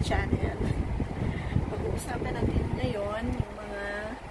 channel. Pag-uusapan natin ngayon yung mga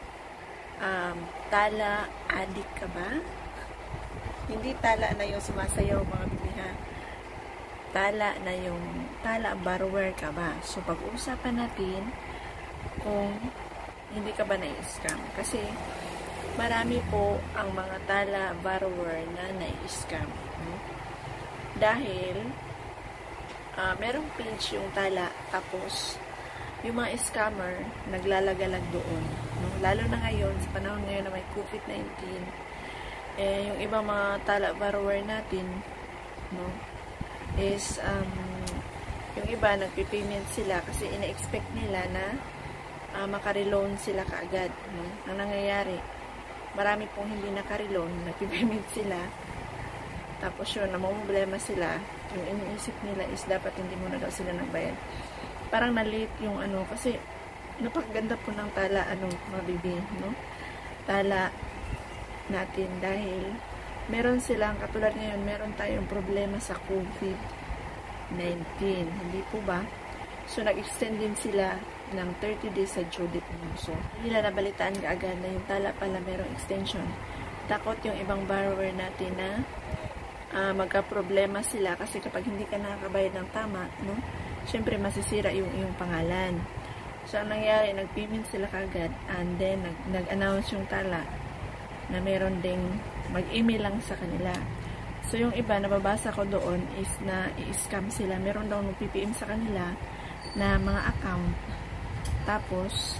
tala addict ka ba? Hindi tala na yung sumasayaw mga bibiha. Tala na yung tala borrower ka ba? So pag-uusapan natin kung hindi ka ba na-scam. Kasi marami po ang mga tala borrower na na-scam. Dahil merong page yung tala, tapos yung mga scammer naglalagalag doon, no? Lalo na ngayon, sa panahon ngayon na may COVID-19, yung ibang mga tala borrower natin, no, is yung iba nagpipayment sila kasi ina-expect nila na makareloan sila kaagad, no? Ang nangyayari, marami pong hindi nakareloan, nagpipayment sila, tapos yun, namumblema sila. Yung iniisip nila is dapat hindi muna daw sila nagbayad. Parang na-late yung kasi napakaganda po ng tala, mga bibi, no? Tala natin dahil meron silang, katulad ngayon, meron tayong problema sa COVID-19. Hindi po ba? So, nag-extend din sila ng 30 days sa due date mo. So, hindi nila nabalitaan kaagad na yung tala pala merong extension. Takot yung ibang borrower natin na magka-problema sila kasi kapag hindi ka nakakabayad ng tama, no? Syempre, masisira yung iyong pangalan. So, ang nangyari, nag-payment sila kagad and then, nag-announce yung tala na meron ding mag-email lang sa kanila. So, yung iba, nababasa ko doon is na i-scam sila. Meron daw nag-PPM sa kanila na mga account. Tapos,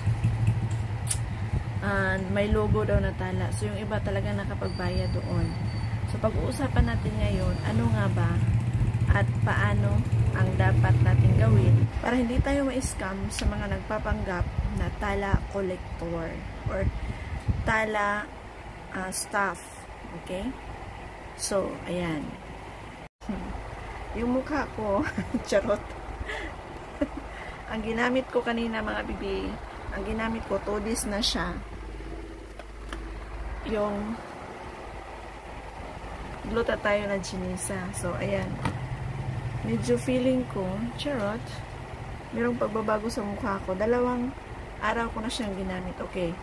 may logo daw na tala. So, yung iba talaga nakapagbayad doon. So, pag-uusapan natin ngayon, ano nga ba at paano ang dapat natin gawin para hindi tayo ma-scam sa mga nagpapanggap na tala collector or tala staff. Okay? So, ayan. Yung mukha ko, charot. Ang ginamit ko kanina mga bibi, ang ginamit ko, 2 days na siya. Yung glutathione na ginisa. So, ayan. Medyo feeling ko, charot, mayroong pagbabago sa mukha ko. 2 araw ko na siyang ginamit. Okay.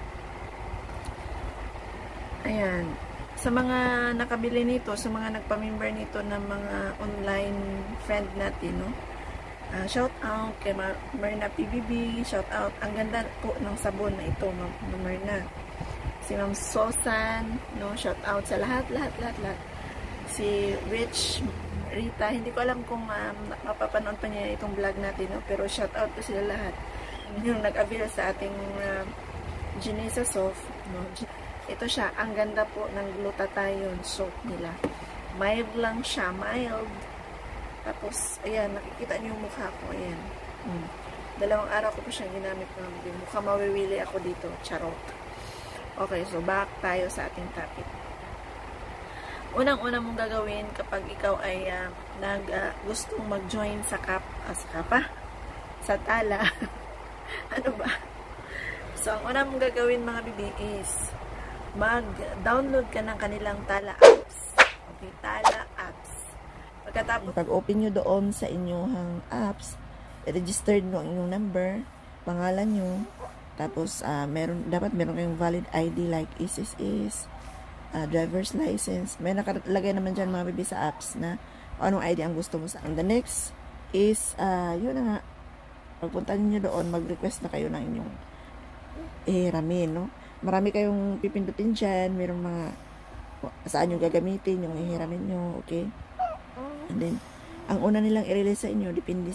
Ayan. Sa mga nakabili nito, sa mga nagpa-member nito ng mga online friend natin, no? Shout out kay Marina PBB. Shout out. Ang ganda po ng sabon na ito, Marina. Si Ma'am Sosan, no? Shout out sa lahat. Si Rich Rita, hindi ko alam kung mapapanood pa niya itong vlog natin, no? Pero shout out ko sila lahat. Yung nag-avail sa ating Ginisa Soft, no? Ito siya, ang ganda po ng glutathione soap nila. Mild lang siya, mild. Tapos, ayan, nakikita niyo yung mukha ko, ayan. 2 araw ko po siyang ginamit ng mukha mawiwili ako dito, charot. Okay, so back tayo sa ating topic. Unang-una mong gagawin kapag ikaw ay gustong mag-join sa sa tala. Ano ba? So, ang unang mong gagawin mga bibi is mag-download ka ng kanilang tala apps. Okay, tala apps. Pagkatapos, pag-open nyo doon sa inyong apps, registered nyo ang inyong number, pangalan nyo, tapos dapat meron kayong valid ID like SSS, driver's license. May nakalagay naman dyan mga bibi sa apps na anong ID ang gusto mo sa. And the next is, yun na nga, pagpunta nyo doon, mag-request na kayo ng inyong ihiramin, no? Marami kayong pipindutin dyan, mayroong mga saan nyo gagamitin, yung ihiramin nyo, okay? And then, ang una nilang i-release sa inyo, depende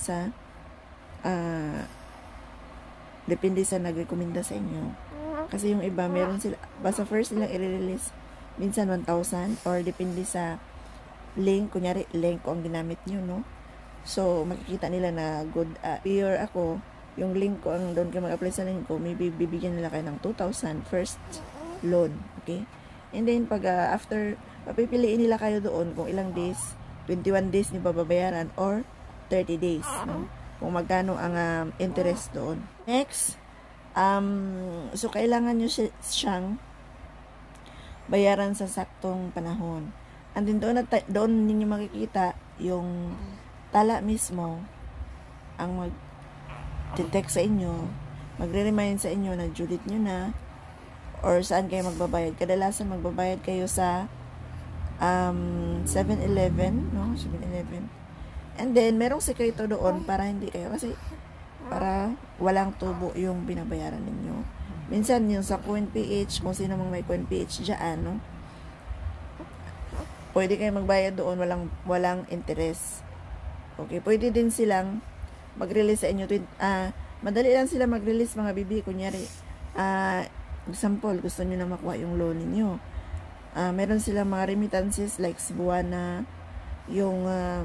sa nag-recommenda sa inyo. Kasi yung iba, meron sila, basta first nilang i-release, minsan 1,000 or depende sa link, kunyari link ko ang ginamit nyo, no? So, makikita nila na good, pure ako, yung link ko, ang doon kayo mag-apply sa link ko, maybe bibigyan nila kayo ng 2,000 first loan, okay? And then, pag after, papipiliin nila kayo doon kung ilang days, 21 days niyo babayaran or 30 days, no? Kung magkano ang interest doon. Next, so kailangan nyo siyang bayaran sa saktong panahon. And then doon ninyo makikita yung tala mismo ang magte-text sa inyo, magre-remind sa inyo na due date nyo na, or saan kayo magbabayad. Kadalasan magbabayad kayo sa 7-Eleven, no? 7-Eleven. And then, merong sekreto doon para hindi kayo, kasi para walang tubo yung binabayaran ninyo. Minsan yung sa QNPH, kung sino mang may QNPH dyan, no? Pwede kayo magbayad doon, walang interest. Okay, pwede din silang mag-release sa inyo. Madali lang sila mag-release, mga bibi. Kunyari, example, gusto nyo na makuha yung loan ninyo. Meron silang mga remittances like Cebuana, yung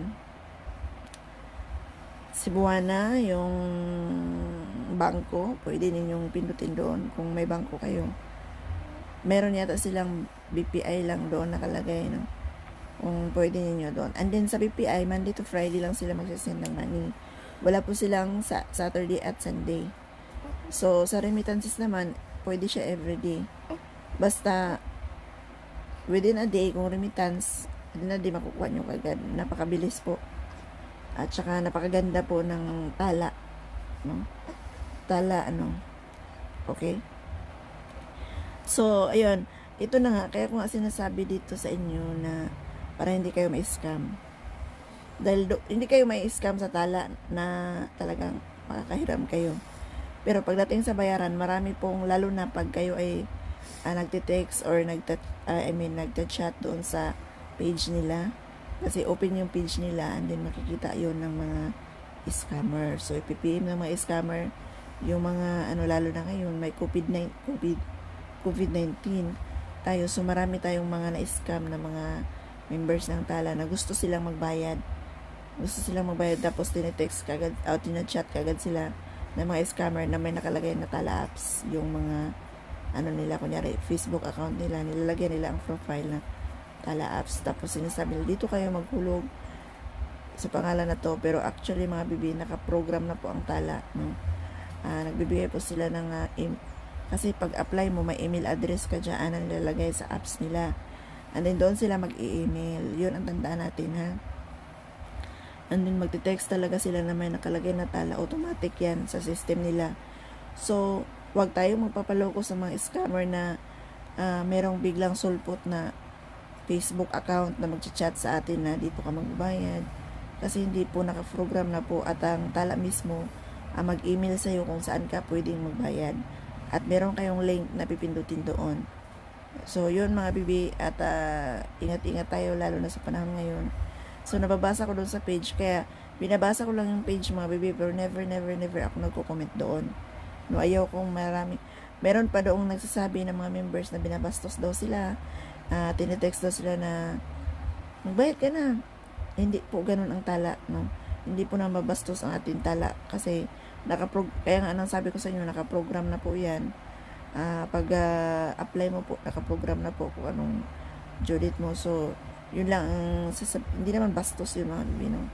bangko, pwede ninyong pindutin doon kung may bangko kayo. Meron yata silang BPI lang doon nakalagay, no? Kung pwede ninyo doon. And then sa BPI, Monday to Friday lang sila magsasend ng money. Wala po silang Saturday at Sunday. So, sa remittances naman, pwede siya everyday. Basta, within a day, kung remittance, within a day makukuha nyo kagad. Napakabilis po. At saka, napakaganda po ng tala. No? Tala, okay? So, ayun. Ito na nga. Kaya ko nga sinasabi dito sa inyo na para hindi kayo ma-scam. Dahil hindi kayo ma-scam sa tala na talagang makakahiram kayo. Pero pagdating sa bayaran, marami pong, lalo na pag kayo ay nagte-text or nagte-chat doon sa page nila. Kasi open yung page nila and then makikita yon ng mga scammer. So, ipipm ng mga scammer yung mga, lalo na ngayon, may COVID-19 tayo. So, marami tayong mga na-scam na mga members ng tala na gusto silang magbayad. Tapos tinetext kagad, tinachat kagad sila ng mga scammer na may nakalagay na tala apps. Yung mga, nila, kunyari, Facebook account nila, nilalagyan nila ang profile na tala apps. Tapos sinasabi nila, dito kayo maghulog sa pangalan na to. Pero actually, mga bibi, nakaprogram na po ang tala. No? Nagbibigay po sila ng, kasi pag apply mo, may email address ka dyan na nilalagay sa apps nila. And then, doon sila mag-i-email. Yun ang tandaan natin, ha? And then, magte-text talaga sila na may nakalagay na tala. Automatic yan sa system nila. So, wag tayong magpapaloko sa mga scammer na merong biglang sulpot na Facebook account na mag-chat sa atin na dito ka magbayad. Kasi hindi po naka-program na po at ang tala mismo mag-email sa'yo kung saan ka pwedeng magbayad. At meron kayong link na pipindutin doon. So, yun mga bibi, at ingat-ingat tayo lalo na sa panahon ngayon. So, nababasa ko doon sa page, kaya binabasa ko lang yung page mga bibi, pero never ako nagko-comment doon. No, ayaw kong marami. Meron pa doong nagsasabi ng mga members na binabastos daw sila, tinetext daw sila na magbayad ka na. Hindi po ganun ang tala, no? Hindi po na mabastos ang ating tala, kasi kaya nga anong sabi ko sa inyo, nakaprogram na po yan. Pag apply mo po, nakaprogram na po kung anong due date mo. So, yun lang, hindi naman bastos yun mga bibi, no?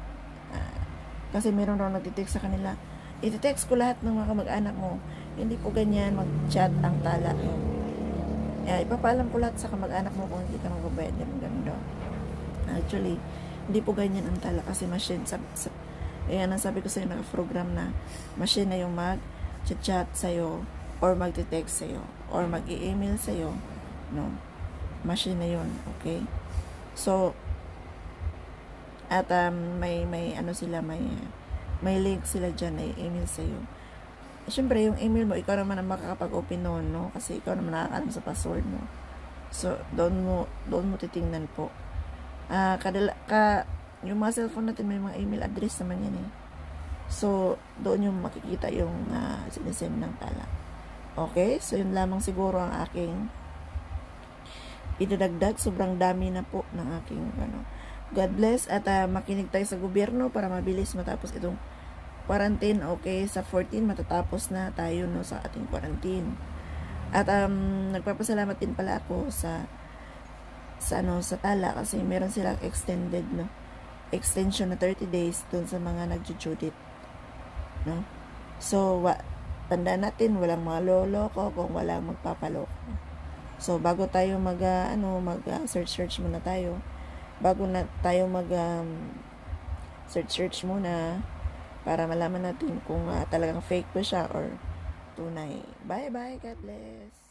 Kasi meron raw nagtitext sa kanila, iti-text ko lahat ng mga kamag-anak mo. Hindi po ganyan, mag-chat ang tala. Ipapaalam ko lahat sa kamag-anak mo kung hindi ka magbabayad. Ganun daw. Actually, hindi po ganyan ang tala kasi machine. Kaya nasabi ko sa'yo, naka-program na machine na yung mag-chat sa'yo or magte-text sa'yo or mag-i-email sa'yo, no? Machine na yun, okay? So, at may link sila dyan na i-email sa'yo. Siyempre, yung email mo, ikaw naman ang makakapag-open noon, no? Kasi ikaw naman nakakalam sa password mo. So, doon mo titingnan po. Yung mga cellphone natin, may mga email address naman yan, eh. So, doon yung makikita yung sinisend ng tala. Okay? So, yun lamang siguro ang aking idadagdag. Sobrang dami na po ng aking, God bless. At makinig tayo sa gobyerno para mabilis matapos itong quarantine. Okay? Sa 14, matatapos na tayo, no, sa ating quarantine. At nagpapasalamat din pala ako sa tala kasi meron silang extended, no? Extension na 30 days dun sa mga nag-judit, no? So, tandaan natin, walang mga loloko kung walang magpapaloko. So, bago tayo search muna tayo. Bago na tayo search muna, para malaman natin kung talagang fake ba siya or tunay. Bye-bye. God bless.